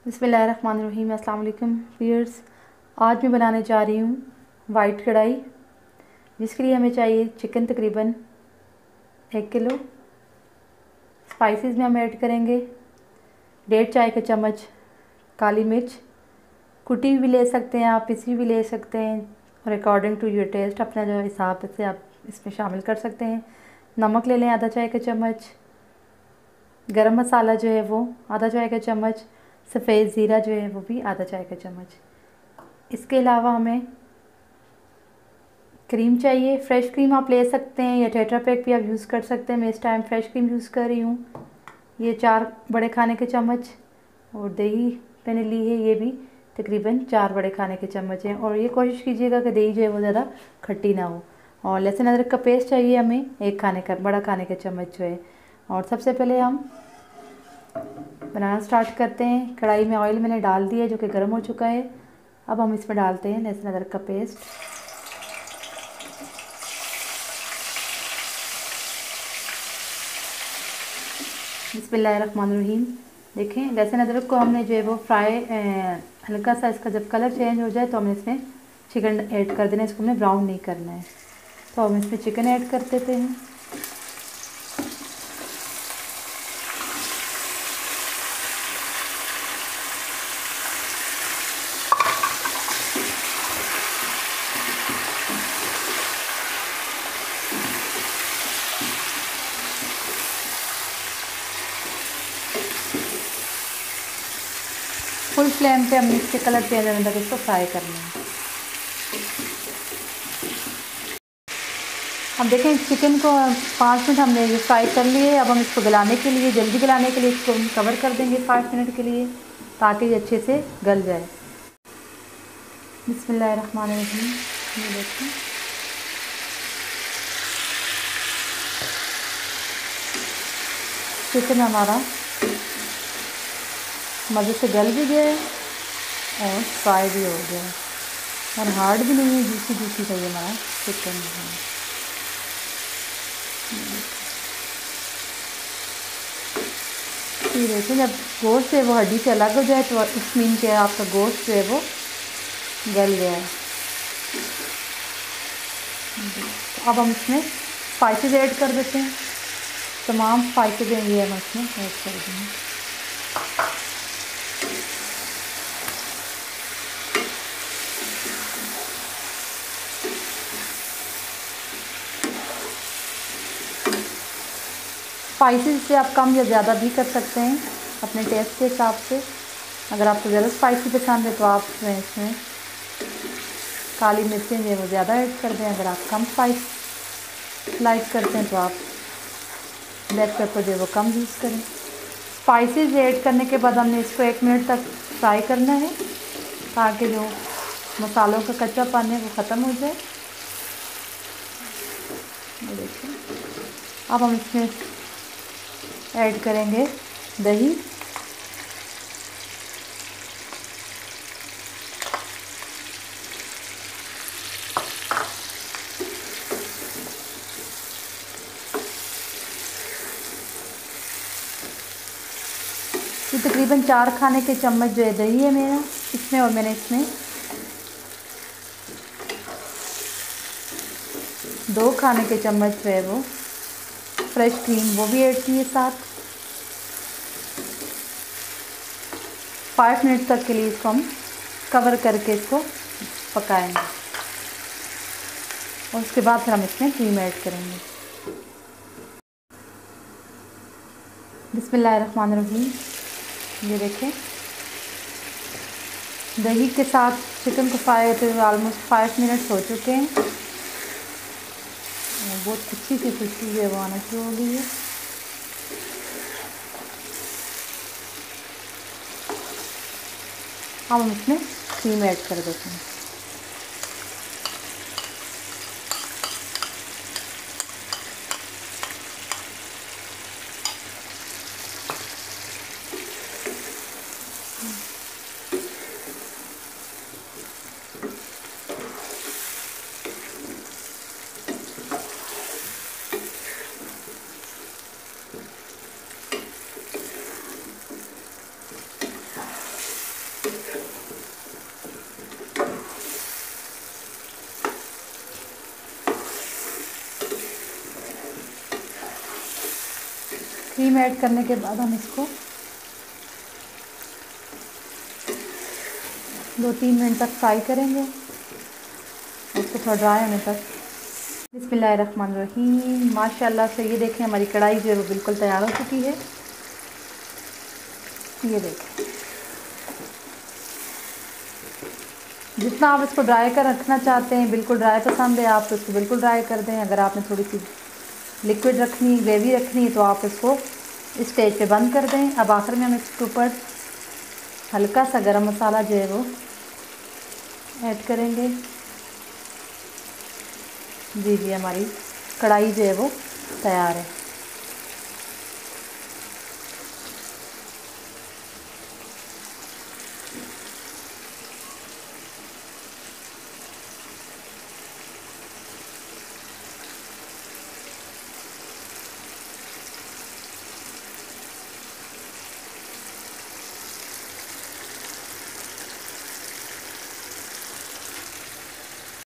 बिस्मिल्लाहिर्रहमानिर्रहीम। अस्सलाम वालेकुम व्यूअर्स। आज मैं बनाने जा रही हूँ वाइट कढ़ाई, जिसके लिए हमें चाहिए चिकन तकरीबन 1 किलो। स्पाइसेस में हम ऐड करेंगे 1.5 चाय का चम्मच काली मिर्च, कुटी हुई भी ले सकते हैं आप, पिसी भी ले सकते हैं, और अकॉर्डिंग टू योर टेस्ट अपना जो हिसाब से आप इसमें शामिल कर सकते हैं। नमक ले लें आधा चाय का चम्मच, गरम मसाला जो है वो आधा चाय का चम्मच, सफ़ेद ज़ीरा जो है वो भी आधा चाय का चम्मच। इसके अलावा हमें क्रीम चाहिए। फ्रेश क्रीम आप ले सकते हैं या टेट्रा पैक भी आप यूज़ कर सकते हैं। मैं इस टाइम फ्रेश क्रीम यूज़ कर रही हूँ। ये 4 बड़े खाने के चम्मच, और दही मैंने ली है, ये भी तकरीबन 4 बड़े खाने के चम्मच हैं। और ये कोशिश कीजिएगा कि दही जो है वो ज़्यादा खट्टी ना हो। और लहसुन अदरक का पेस्ट चाहिए हमें 1 खाने का बड़ा खाने का चम्मच जो है। और सबसे पहले हम बनाना स्टार्ट करते हैं। कढ़ाई में ऑयल मैंने डाल दिया जो कि गर्म हो चुका है। अब हम इसमें डालते हैं लहसुन अदरक का पेस्ट। बिस्मिल्लाहिर्रहमानिर्रहीम। देखें, लहसुन अदरक को हमने जो है वो फ्राई, हल्का सा इसका जब कलर चेंज हो जाए तो हमें इसमें चिकन ऐड कर देना है। इसको हमें ब्राउन नहीं करना है। तो हम इसमें चिकन ऐड कर देते हैं। फुल फ्लेम पे हमने इसके कलर चेंज होने तक इसको फ्राई करना है। अब देखें, चिकन को 5 मिनट हमने ये फ्राई कर लिए। अब हम इसको गलाने के लिए, जल्दी गलाने के लिए इसको हम कवर कर देंगे 5 मिनट के लिए, ताकि ये अच्छे से गल जाए। बिस्मिल्लाहिर्रहमानिर्रहीम। ये देखें, चिकन हमारा मज़े से गल भी गया है और फ्राई भी हो गया है, और हार्ड भी नहीं है, जूसी जूसी का ये हमारा चिकन है। ये देखें, जब गोश्त है वो हड्डी से अलग हो जाए तो इस मीन के आपका गोश्त जो है वो गल गया है। तो अब हम इसमें स्पाइसेस ऐड कर देते हैं। तमाम स्पाइसेस हैं ये हम इसमें ऐड कर देंगे। स्पाइसेस से आप कम या ज़्यादा भी कर सकते हैं अपने टेस्ट के हिसाब से। अगर आपको ज़्यादा स्पाइसी पसंद है तो आप इसमें काली मिर्चें जो है वो ज़्यादा ऐड कर दें। अगर आप कम स्पाइस लाइक करते हैं तो आप ब्लैक पेपर जो है वो कम यूज़ करें। स्पाइसेस ऐड करने के बाद हमने इसको 1 मिनट तक फ्राई करना है, ताकि जो मसालों का कच्चापन है वो ख़त्म हो जाए। देखिए, अब हम इसमें ऐड करेंगे दही। ये तकरीबन 4 खाने के चम्मच जो है दही है मेरा इसमें, और मैंने इसमें 2 खाने के चम्मच जो है वो फ्रेश क्रीम वो भी ऐड की है साथ। 5 मिनट तक के लिए इसको हम कवर करके इसको पकाएंगे, और उसके बाद फिर हम इसमें क्रीम ऐड करेंगे। बिस्मिल्लाहिर्रहमानिर्रहीम। ये देखें, दही के साथ चिकन को फ्राई होते हुए ऑलमोस्ट 5 मिनट्स हो चुके हैं। बहुत अच्छी सी खुशबू जो है वो आना शुरू हो गई है। अब हम इसमें क्रीम ऐड कर देते हैं। क्रीम ऐड करने के बाद हम इसको 2-3 मिनट तक फ्राई करेंगे, उसको थोड़ा ड्राई होने तक। बिस्मिल्लाहिर्रहमानिर्रहीम। माशाल्लाह से ये देखें हमारी कढ़ाई जो है वो बिल्कुल तैयार हो चुकी है। ये देखें, जितना आप इसको ड्राई कर रखना चाहते हैं, बिल्कुल ड्राई पसंद है आप तो इसको बिल्कुल ड्राई कर दें। अगर आपने थोड़ी सी लिक्विड रखनी, ग्रेवी रखनी है तो आप इसको इस स्टेज पे बंद कर दें। अब आखिर में हम इसके ऊपर हल्का सा गरम मसाला जो है वो ऐड करेंगे। जी, हमारी कढ़ाई जो है वो तैयार है।